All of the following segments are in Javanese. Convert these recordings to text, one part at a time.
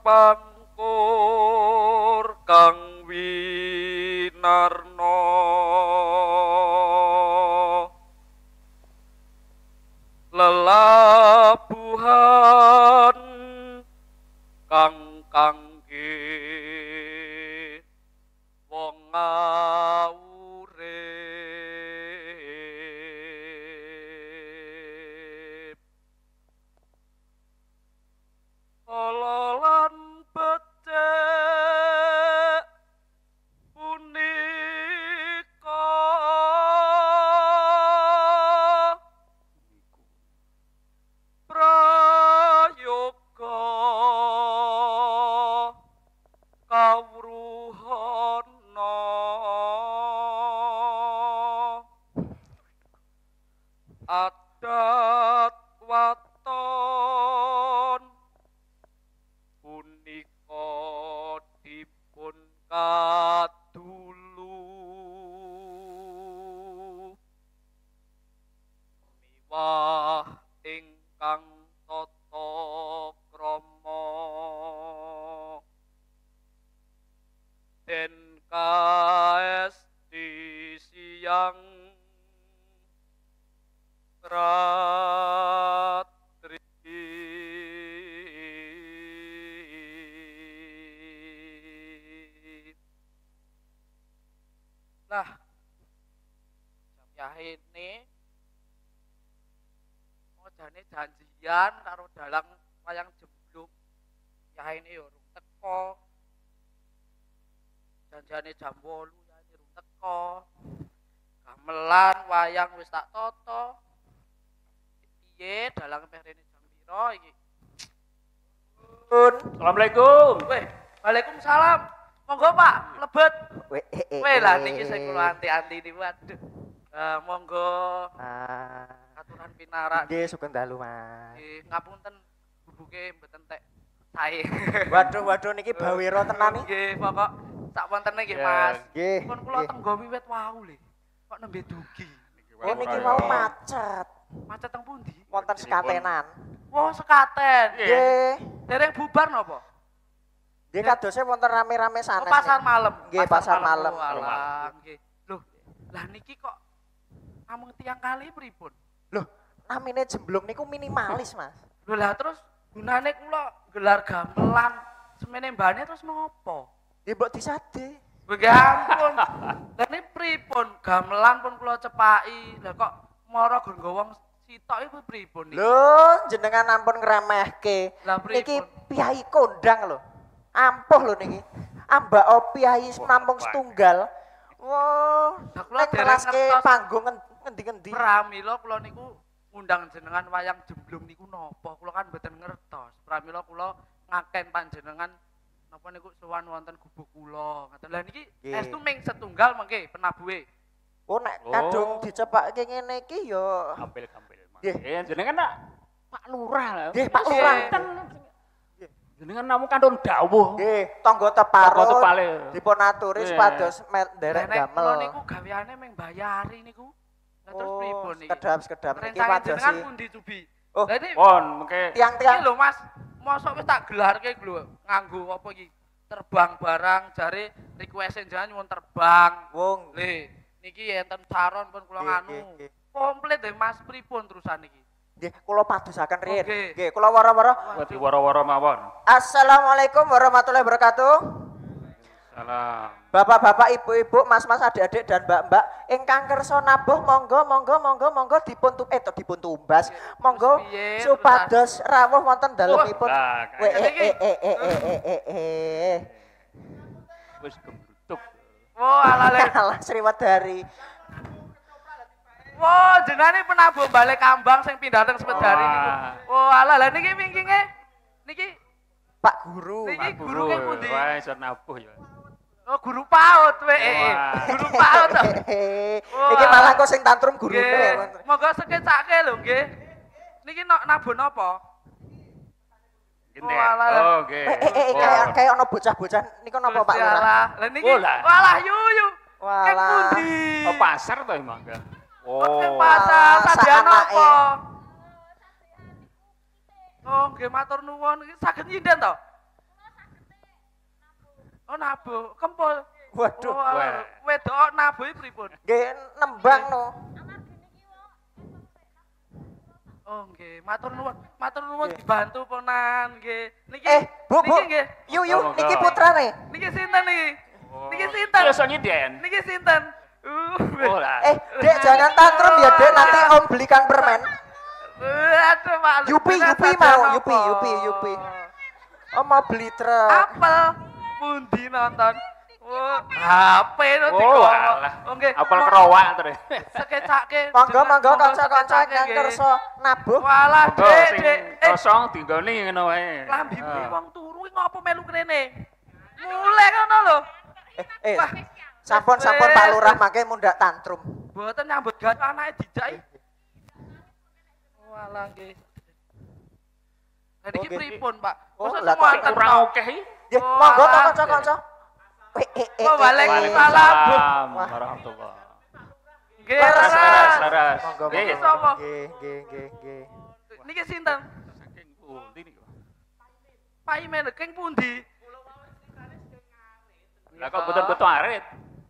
pangkur kang winarno lelabuhan kang kangge wong urip lan becik punika prayoga kawruhana adat waton punika dipun kadulu miwah ingkang tata krama den kaesti siang ratri lah ini jane janjian karo dalang wayang jemblung ya ini yo rung teko janjane jam 8 ya ini rung teko gamelan wayang wis tak toto piye dalang meh rene jam piro iki Assalamualaikum. weh waalaikumsalam monggo Pak lebet weh lah niki sing kula anti-anti niku waduh monggo aturan pinarak nggih sugeng dalu Mas nggih ngapunten bubuke mboten tek sae waduh niki bawira tenan iki nggih pokok sak wontene nggih Mas nggih pun kula tenggo wiwit wau lho kok nembe dugi oh niki mau macet macet teng pundi wonten sekatenan wah sekaten nggih dereng bubar napa nggih kadose wonten rame-rame sanes pasar malam nggih pasar malam alah nggih lho lah niki kok namung tiang kali pripun lho namine jemblung niku minimalis Mas lho lah terus gunane kula gelar gamelan semene mbane terus ngopo nggih mbok disade nggih ampun lha niki pripun gamelan pun kula cepaki lah kok mara nggo wong sitok iku pripun niki lho jenengan ampun ngremehke lah niki pripun piyai kondang lho ampuh lho niki ambak piyai nampung setunggal wah kula teraske ngertos panggung ngendi-ngendi pramila kula niku ngundang jenengan wayang jemblung niku napa kula kan mboten ngertos pramila kula ngaken panjenengan napa niku sowan wonten gubuk kula ngaten lha niki estu ming setunggal mengke penabuhe oh nek kadung dicepake ngene iki ya Gampil-gampil Mas. Nggih. Jenengan nak Pak Lurah lah. nggih Pak Lurah Jenengan namung kantun dawuh. nggih tangga teparut Tangga tepale. dipun aturi supados nderek nek kula damel niku gaweane ming bayari niku lha terus pripun niki sekedap niki rencana wadosi jenengan pundi tubi oh lha ini Pon mengke tiang-tiang iki lho Mas mosok wis tak gelarke lho nganggo apa iki terbang barang jare request jenengan nyuwun terbang wong le niki enten saron pun kula nganu komplit deh Mas pripun terusan niki nggih kula padosaken riyen Oke. nggih kula wara-wara wedi woro-woro mawon. Assalamualaikum warahmatullahi wabarakatuh Salam. Bapak-bapak, ibu-ibu, mas-mas, adik-adik dan mbak-mbak ingkang kersa nabuh monggo dipun dipun tumbas monggo Piye, supados rawuh wonten dalemipun Lah, wis gembrutuk. oh ala le alah Sriwedari wah jenane penabuh balik kambang sing pindah teng Sepedari niku oh ala lah niki wingkinge niki Pak Guru niki guru ke pundi Wah, iso nabuh ya. oh guru PAUD guru PAUD to. Iki malah kok sing tantrum gurune. Nggih, monggo sekecake lho nggih. Niki nabun apa? Gini. Walah. Oh, nggih. Kayak ono bocah-bocah niku napa Pak Lurah? Lah niki Oh, lah. walah yuyu. Kek Walah. pundi? Oh, pasar to emang enggak? Kek Oh. pasar sadean anake. apa? Oh, nggih matur nuwun iki saged nyinden to? Oh nabuh, kempul. Waduh. Oh, wedok nabuh pripun? Nggih nembang no. Oh nggih, matur nuwun dibantu ponan nggih. Niki Bu, niki nggih. Yu Oh, niki enggak. putrane. Niki sinten niki? Oh. Niki sinten? Iya, so nyinden. Niki sinten? Oh lah. Dek jangan tantrum ya, Dek. Nanti Om belikan permen. Aduh, Pak. Yupi mau, Yupi. Om mau beli truk. Apel pundi nonton? Oh, HP no Oh alah. Oke. Apel kerowak terus. Sekecake. Monggo kanca-kanca yang kersa nabuh. Walah, Monggo Dek, sing Dek. kosong dinggoni ngono wae. Lambi Ah. wong turu iki ngopo melu krene? Mulai ngono lho. Wah, Sampun Pak Lurah mangke mundak tantrum. mboten nyambut gawe anake dijaki. Walah nggih. Lah niki Oke. pripun, Pak? Oh, Mosok lah, semuatan Kurang tok? oke iki. Nggih, Oh, monggo to alah. kanca-kanca. Waalaikumsalam. Bu. Waalaikumsalam warahmatullahi. Nggih, Laras, Laras. Monggo. Nggih. Sapa? Nggih. Niki sinten? Saking pundi niku? Pak Imen keng pundi? Lah kok betul-betul arit.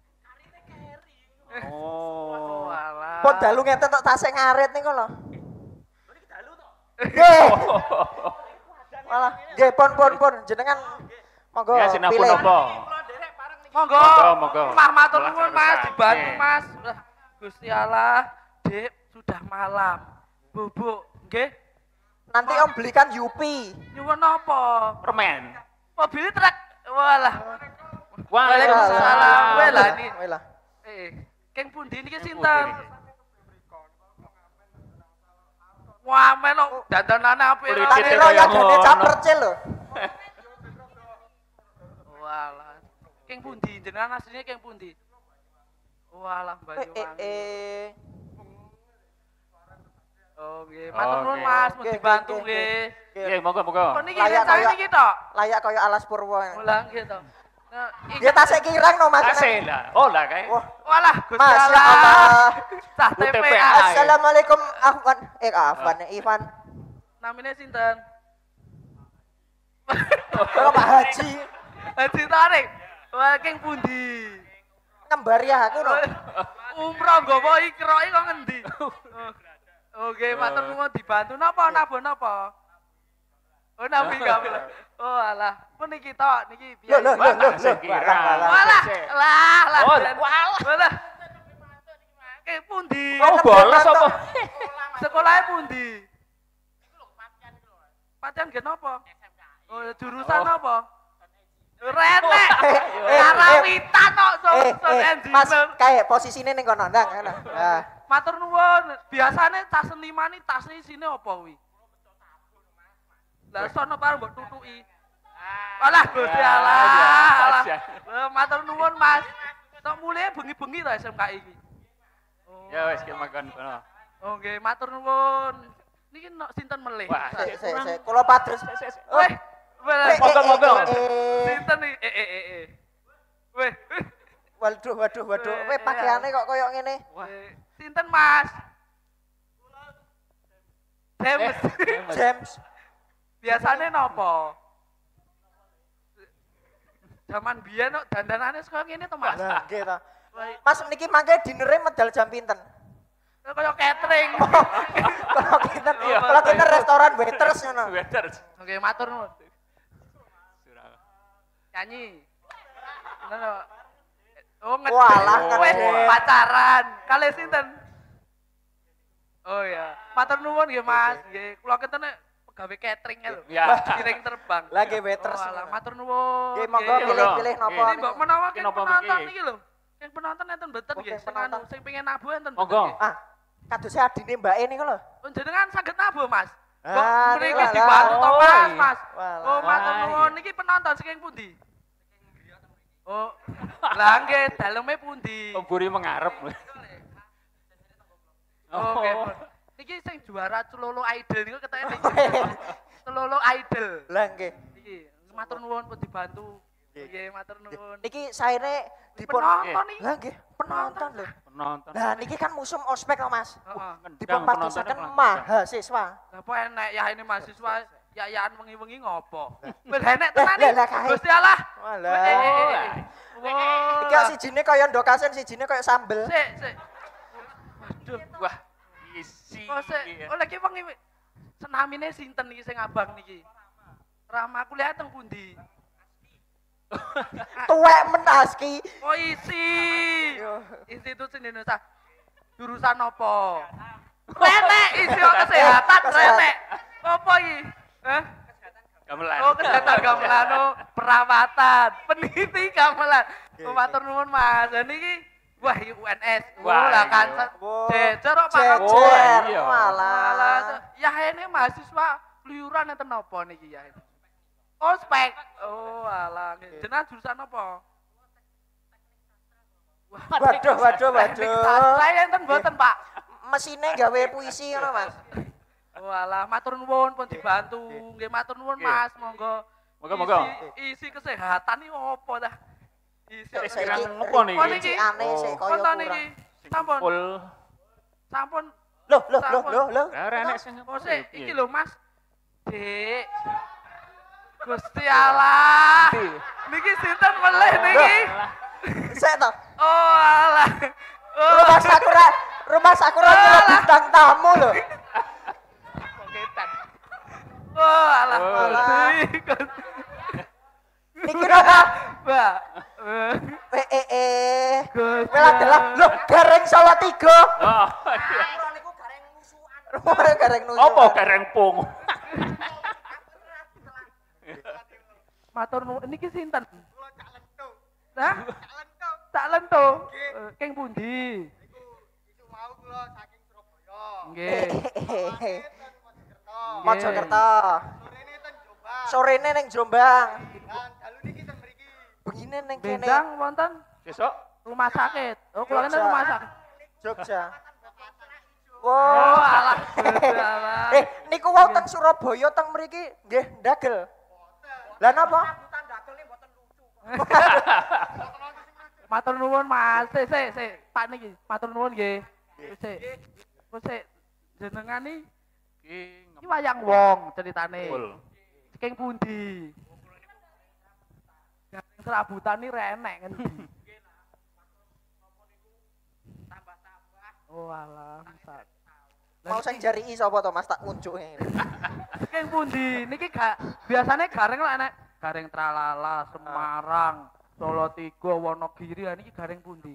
Oh, Oh. alah. Pun dalu ngeten tok tasik ngarit niku lho. Nggih. Malah nggih pun jenengan monggo Ya sinapun pilih. apa? Monggo. Monggo. Mah matur Sebelah nuwun karo Mas, sak. dibantu Nggih. Mas. Lah, Gusti Allah, Dek, sudah malam. Bubuk, nggih. Nanti Om belikan Yupi. Nyuwun apa? Permen. Mobil truk. Walah. Waalaikumsalam. Waalaikumsalam. Weh lah ini. Weh lah. Keng pundi niki Keng sinten? pundi Wah, melok dandanane apik. Politik Tani Cek lo ya kaya gane ngono. capercil lho. Walah. Keng pundi jenengan asline keng pundi? Walah Banyuwangi. Oh nggih, matur nuwun Oke. Mas, mun Nggih, dibantu nggih, nggih. Nggih, monggo. Kok niki Layak rencana kaya- niki tok? Layak kaya alas purwa. Ulang nggih to. Nah, Dia tasik kirang no Mas. Asih lah. Oh lah kae. Wah, Walah, Gusti Masya Allah. Allah. Cah UTPA. TPA. Assalamualaikum Afwan, Ivan. Namanya sinten? Kalau Pak Haji Haji Tarik. Wah, keng pundi? ngembari aku no. Umroh nggawa ikroke kok ngendi? Oke, matur nuwun dibantu napa napa? Oh, nabi kabeh. Oh, alah. Pun niki tok, niki Loh, biasa. walah. Walah, lah. Oh, Walah. Keng pundi? Oh, bolos apa? Sekolahnya pundi? Patian gen apa? Oh, jurusan apa? Renek. Karawitan kok son Mas, engineer. kayak posisinya ning kono ndang. Nah, Matur nuwun. Biasane tas seniman iki tasne isine apa kuwi? Lah sono pareng mbok tutuki. Walah Gusti Allah. Matur nuwun Mas. Tok mulai bengi-bengi ta SMK iki. Oh. Ya wis ki makan kono. Oh nggih, matur nuwun. Niki sinten melih? Wah, sik. Kula padres. Weh, Monggo. sinten nih? Weh, Waduh. Weh pakaiane kok koyo ngene. sinten Mas? James. James. Biasane napa? Zaman biyen kok dandanane kaya ngene to, Mas. Nah, nggih ta. Mas niki mangke dinere medal jam pinten? Kaya catering. Kalau kita restoran waiters ngono. Waiter. Oke, matur nuwun. Nyanyi. Ngono. Oh, Walah, weh, ngedek. pacaran. Kali sinten? Oh ya, matur nuwun nggih Mas. Nggih, kula keten pegawe catering lho. Ya. Kiring terbang. Lagi waiters. Oh, alah, matur nuwun. Nggih, monggo Nggih. pilih-pilih napa. Ini mbok menawa Iki keng napa penonton iki? iki lho. Keng penonton enten mboten Oke, nggih. Sing penonton. anu sing pengen nabuh enten mboten Monggo. nggih? Ah, kaduse adine Mbak niku lho. Oh, jenengan saged nabuh, Mas. Kok Ah, mriki walah. dibantu to, Oh, Mas, iya. Mas. Walah. Oh, matur Wah, nuwun. iya. Niki penonton saking pundi? Oh, lah nggih, daleme pundi? Oh, buri mengarep. Oh, oke. Niki sing juara Celolo Idol niku ketake niki. Celolo Idol. Lah nggih. Iki matur nuwun pun dibantu. Nggih. Nggih, matur nuwun. Niki saene dipun Penonton iki. Lah nggih, penonton lho. Penonton. Nah, niki kan musim ospek to, Mas. Heeh. Dipun patisaken mahasiswa. Lah apa enek ya ini mahasiswa yayaan wengi-wengi ngopo? Wis enek tenan iki. Lah, kae. Gusti Allah. Walah. Iki Wah. sijine kaya ndokasen, sijine kaya sambel. Sik. Waduh. Wah, isi. Oh, sik. Oh, lagi wengi senamine sinten iki sing abang niki? Rama kuliah teng pundi? Tuwek menaski. Oh, isi. Yo. Institut Indonesia. Jurusan apa? Renek isi kesehatan renek. Apa iki? Hah? Gamelan. Oh, kesehatan gamelan, oh, perawatan, peneliti gamelan. Oh, matur nuwun Mas. Lah niki wah iki UNS. Oh, Wah, lah kan. Wow. Jejer kok Pak. Jejer. Oh, iya. Walah. Ya ini mahasiswa liuran enten apa niki ya? Oh, spek. Oh, alah. Jenengan jurusan apa? Waduh. Saya enten mboten, Pak. Mesine gawe puisi ngono, Mas. Walah, matur nuwun pun dibantu. Nggih matur nuwun Mas, monggo. Monggo. Isi kesehatan iki opo dah? Isi Saiki Ngopo niki? aneh sik kaya Konten kurang. iki. Sampun. Full. Sampun. Loh. Ora enek sing Oh, sik, iki lho Mas. Dik. Gusti Allah. Niki sinten melih niki? Sik to. Oh, alah. Oh, Rumah Sakura kira bintang tamu lho. Poketan. oh, alah. Alah. Gusti. Niki apa? Mbak. Gusti. Wela dalah lho gareng Salatiga. Oh. Niku gareng nusukan. Gareng nusukan. Apa gareng pung? Matur nuwun niki sinten? Kula Cak Lento. Hah? Cak Lento. Keng pundi? Isu mau kula saking Surabaya. Nggih. Mojokerto. Sorene ten Jombang. Sorene ning Jombang. Lan dalu niki ten mriki. Bengine ning kene. Bendang wonten Besok rumah sakit. Oh, kula kene rumah sakit. Jogja. Oh, Wow. alah. Gusti Allah. Niku wau teng Surabaya teng mriki nggih ndagel. Lah napa? Matur nuwun Mas. Sik. Pak niki, matur nuwun nggih. Sik. Sik. Jenengan iki wayang wong ceritane. full. Saking pundi? Gareng serabutan iki renek ngendi? Oh alah, Mas. Mau sing jari sapa to Mas tak unjuke. Saking pundi? Niki biasane gareng lho enek gareng Tralala, Semarang, Solo Tigo, Wonogiri. Niki gareng pundi?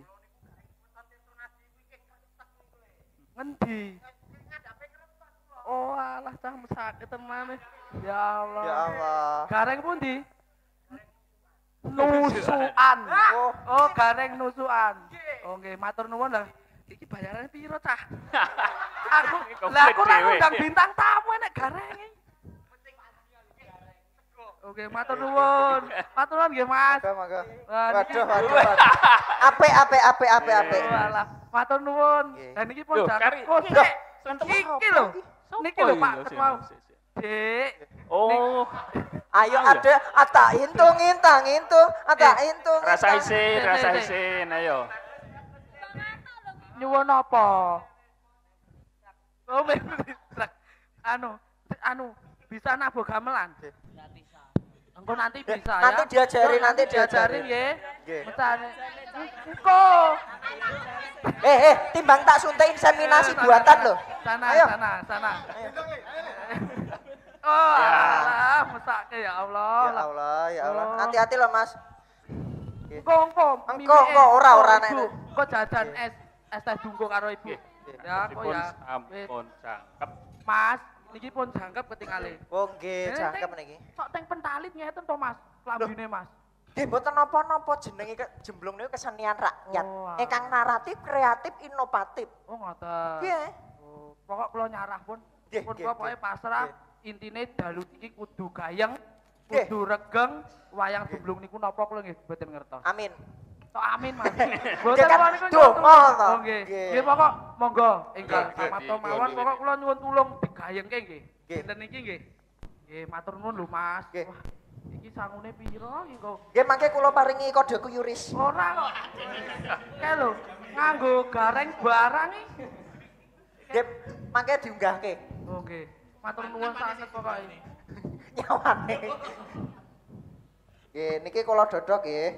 Ngendi? Oh alah cah mesake tenan. Ya Allah. Ya Allah. Gareng pundi? Nusukan. Oh, gareng nusukan. Oh nggih, matur nuwun lah. Iki bayarane piro, Cah? Aku ora ngundang bintang tamu nek gareng. Oke, matur nuwun. Matur nuwun nggih, Mas. Monggo. Wah, niki- Waduh. Apik. Oh, alah, matur nuwun. Nggih. Lah niki pun Loh, jan. kari- Oh, Loh, sik. Iki lho. Niki lho, Pak Ketua. Dik. Oh, Ayo Ah, ada ata intung. rasa isin, ayo. Nyuwun apa? Oh, anu, bisa nabok gamelan? Engko nanti bisa ya. Nanti diajari, Yo, nanti diajari diajari. nggih. Nggih. Mestane. Engko. Timbang tak suntik inseminasi buatan loh. Sana, Ayo. sana. Oh, alah, mesake ya Allah. Ya Allah. Oh. Hati-hati loh Mas. Engko, Engko, ora nek. Kok jajan es teh dungko karo ibu. Ya, kok Ampun, ya. Wis. ampun, cakep. Mas, niki pun jangkep ketingale. Oh nggih, cakep niki. Sok teng pentalit ngeten to, Mas. Lambine, Mas. Nggih mboten napa-napa jenenge jemblung niku kesenian rakyat. Oh, alah. Ingkang naratif, kreatif, inovatif. Oh, ngoten. Nggih. Oh, pokok kula nyarah pun. Nggih, Pun nggih, kula pokoke nggih. pasrah. Intine dalu iki kudu gayeng, Nggih. kudu regeng, wayang jemblung niku napa kula nggih mboten ngertos. Amin. Tok amin, Mas. Nggih kan, kula niku donga nyuwun- to. Oh, nggih. Nggih. Nggih pokok monggo enggal Nggih, matur nggih, mawon nggih, pokok nggih. kula nyuwun tulung digayengke nggih. Nggih. Dinten iki nggih. Nggih, matur nuwun lho, Mas. Nggih. Wah, iki sangune piro iki kok? Nggih mangke kula paringi kode kuyuris. Ora kok. Kae lho, nganggo gareng barang iki. Nggih, mangke diunggahke. Oh nggih. Matur nuwun sanget pokoke. Nyawane. Nggih, niki kula dodok nggih.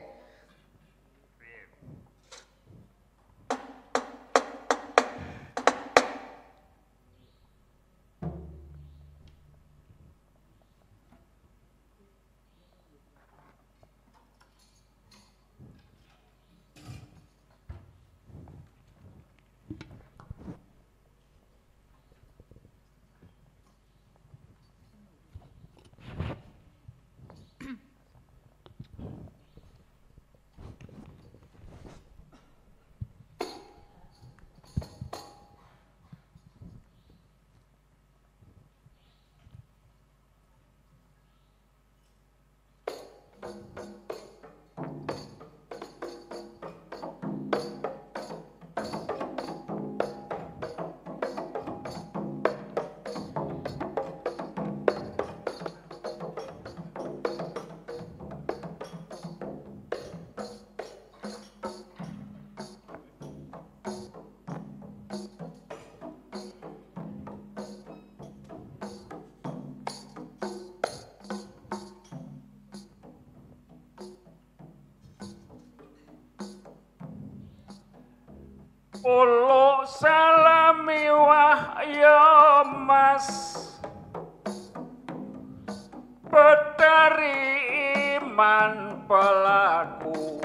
Ulu salami wahya mas Betari iman pelaku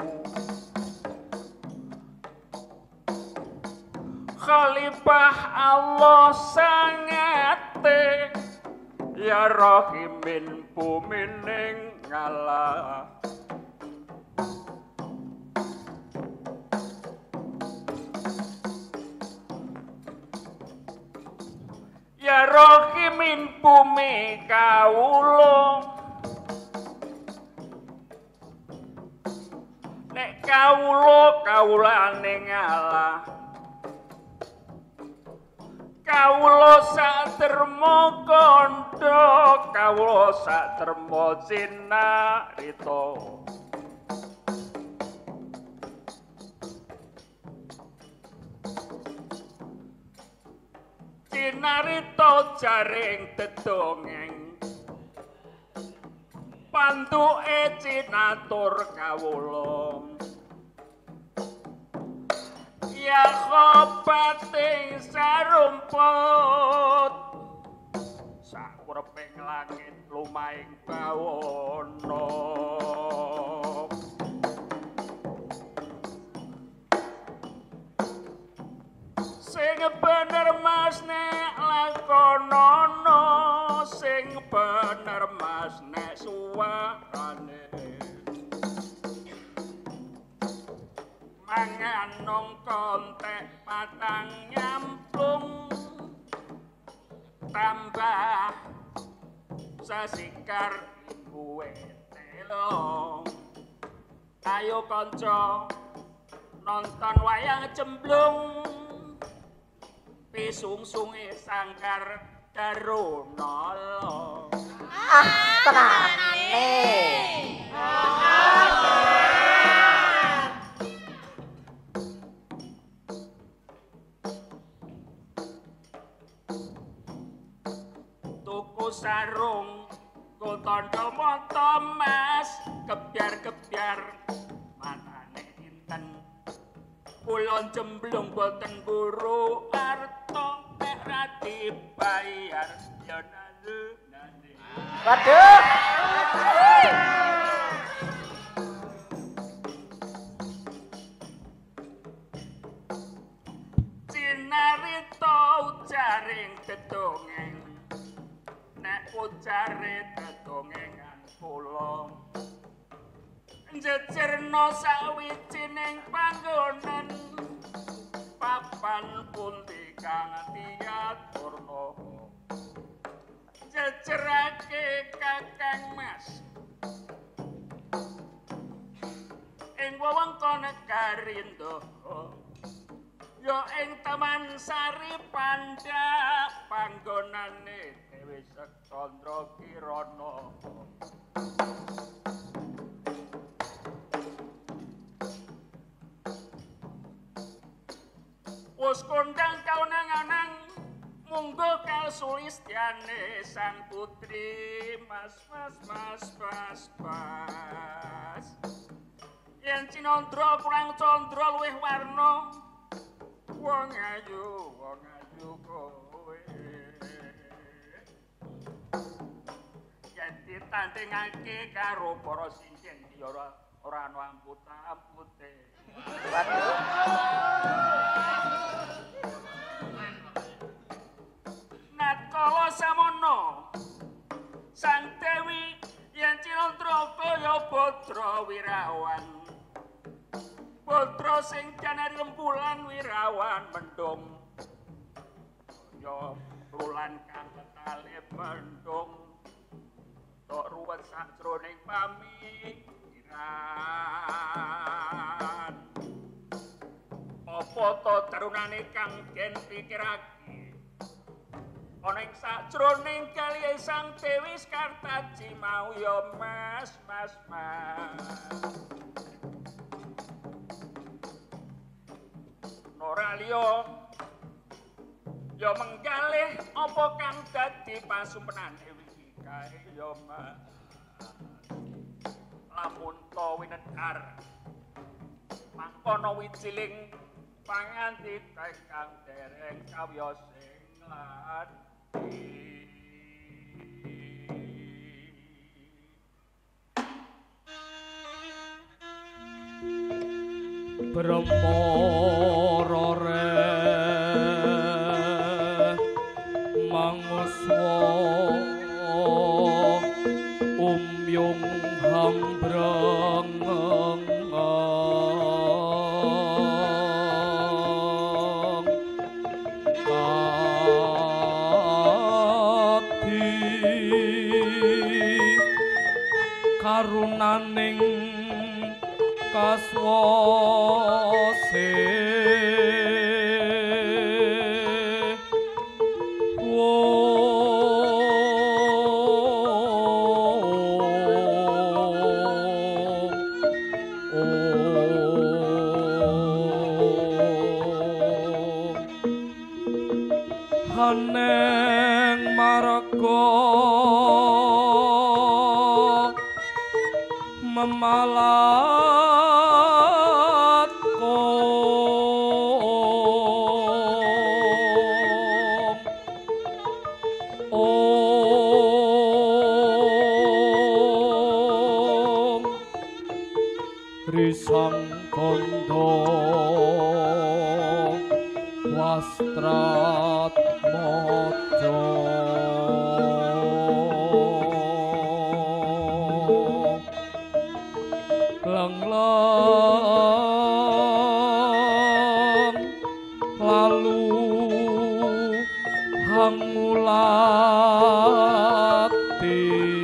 Khalifah Allah sangate Ya Rahimin bumining ngalah Ya Rahimin bumi kawula Nek kawula kawulane ngalah Kawula sak derma kandha kawula sak derma cinarita Cinarita jaring dedongeng Pantuke cinatur kawula Ya khobating sarumput Sakureping langit lumaing bawana Sing bener mas nek lakonana Sing bener mas nek suwarane Mangan nong kontek patang nyamplung Tambah sasikar gue telo Ayo kanca nonton wayang cemplung Pisungsunge sangkar darunala Tenane. Tuku sarung go tondo mata mas kebyar-kebyar matane dinten kula jemblung boten buru arta nek ra dibayar ya nane. Waduh. Cinarita ujaring dedongeng nek ujare dedongengan kula njejerna sawijining panggonan papan pundi kang diaturna jejerake kakang mas ing wewengkon Karindo ya ing Taman Sari Panda panggonane Dewi Sekandra Kirana wis kondang kaunang-anang munggo kasulistyane sang putri Gusti mas yen Cinandra kurang candra luwih warna wong ayu kowe yen ditandingake karo para singkeng iki ora ana amput-ampute. Natkala samono Sang Dewi yen Cinandra kaya putra wirawan putra sing janari rembulan wirawan mendung kaya rulan kang ketale mendung tok ruwet sakjroning pamikiran apa to terunane kang den pikirake ana ing sakjroning kaliyan Sang Dewi Kartaji mau ya mas. Ora liya ya menggalih apa kang dadi pasumpenan Dewi kae ya mas. Lamun to winedhar mangkono wijiling panganti kang dereng kawya sing Bremorore manguswa umyung hambrengeng karunaning kaswase haneng marga memalat om risang kondo wastrat mojo lang lalu hangulati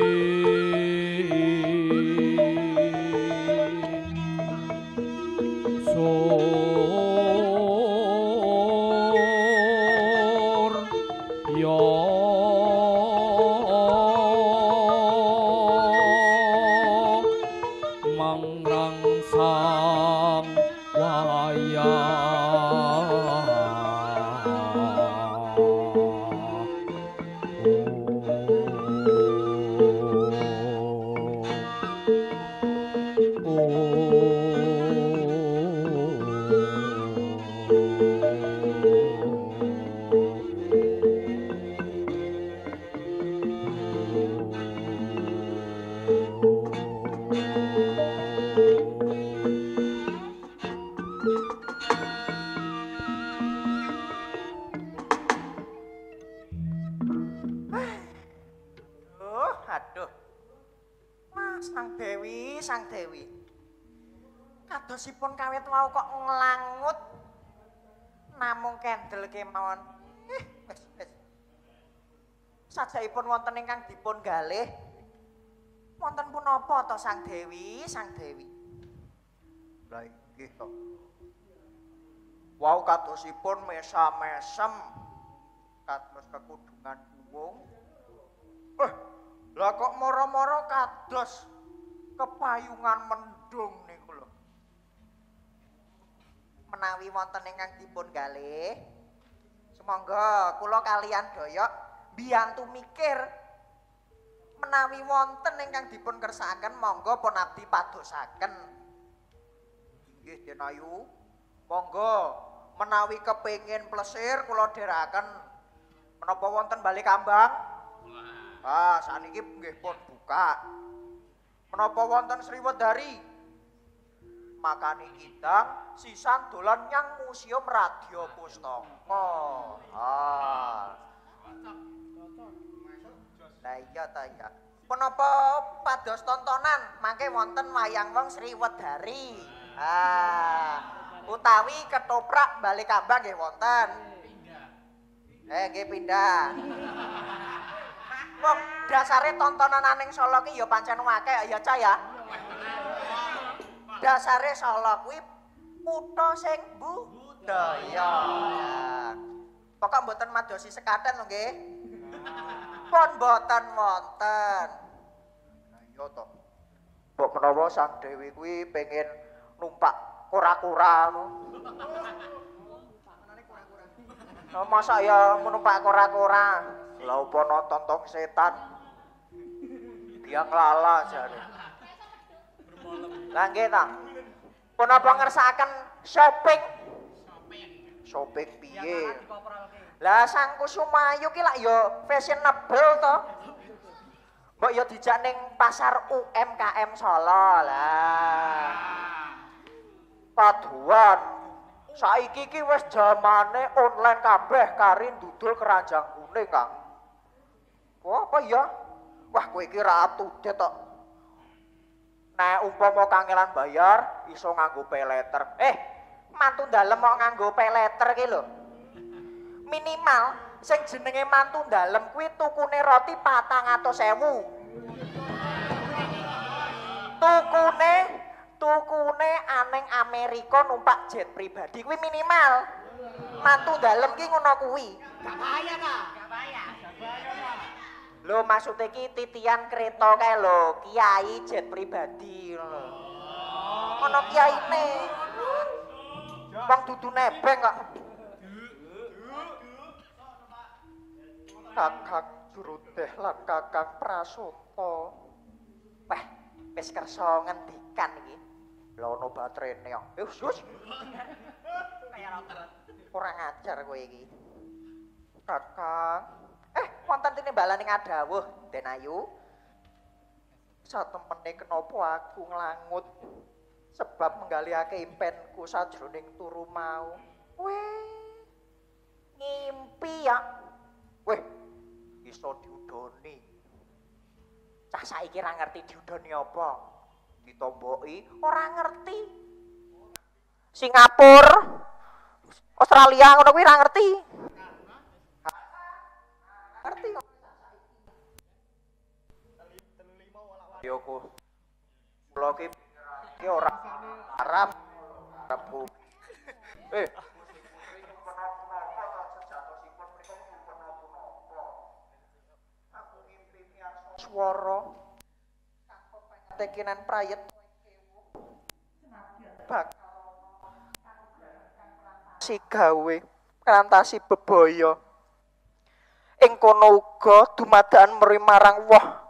sur yo mangrangsang Aduh. Wah, Sang Dewi. Kadosipun kawit mau kok nglangut. Namung kendel kemawon. Wis. Sajaipun wonten ingkang dipun galih. Wonten punapa to Sang Dewi? Lah inggih to. Wau kadosipun mesam-mesem kados kekudungan buwung. Lah kok moro-moro kados kepayungan mendung niku lho. Menawi wonten ingkang dipun galih, sumangga kula kaliyan Doyok biyantu mikir Menawi wonten ingkang dipun kersakaken monggo pun abdi padosaken. Nggih Den Ayu. Monggo menawi kepengin plesir kula dherekaken menapa wonten Balikambang? Ah, saniki nggih pun buka. Menapa wonten Sriwedari? Makani kita sisan dolan nyang Museum Radio Pustaka. Ah. Lah iya ta ya. Menapa pados tontonan mangke wonten wayang wong Sriwedari. Ah. Utawi ketoprak Balikambang nggih wonten. Nggih pindah. Wong dasare tontonan ning Solo ki ya pancen akeh ya Cah ya. Dasare Solo kuwi kutha sing budaya. Pokok mboten madosi sekaten lho nggih. Pun mboten wonten. Nah iya to. Mbok menawa Sang Dewi kuwi pengen numpak kura-kura ngono. No, masa ya menumpak kura-kura. Lah apa nonton tong setan. Biang lala jare. Lah nggih ta. Punapa ngersakaken shopping? Shopping piye? Lah Sang Kusumayu ki lak ya fashionable to. Mbok ya dijak ning pasar UMKM Solo lah. Paduan. Saiki ki wis jamane online kabeh kari ndudul keranjang kuning, Kang. Wah, apa ya? Wah, kowe iki ra up-to-date tok. Nek umpama kangelan bayar iso nganggo pay letter. Mantu dalem kok nganggo pay letter ki lho. Minimal sing jenenge mantu dalem kuwi tukune roti 400.000. Tukune aning Amerika numpak jet pribadi kuwi minimal. Mantu dalem ki ngono kuwi. Gak bayar ta? Gak bayar. Lho maksude ki titian kereta kae lho, kiai jet pribadi ngono lho. Ono kiyaine. Wong dudu nebeng kok. Kakang Juruteh lan Kakang Prasota. Wah, wis kersa ngendikan iki. Lha ono baterene kok. Wis. Kaya rotor. Kurang ajar kowe iki. Kakang wonten tinimbalan ing adawuh, Den Ayu. Satemene kenapa aku nglangut sebab menggalihake impenku sajroning turu mau. Weh. Ngimpi ya. Weh, iso diudoni. Cah saiki ra ngerti diudoni apa. Ditomboki ora ngerti. Singapura, Australia ngono kuwi ra ngerti. Ngerti kok. Yo ku. Kula ki ora Arab. Arabku. Swara tekinan prayet bak si gawe krantasi bebaya ing kono uga dumadakan mri marang woh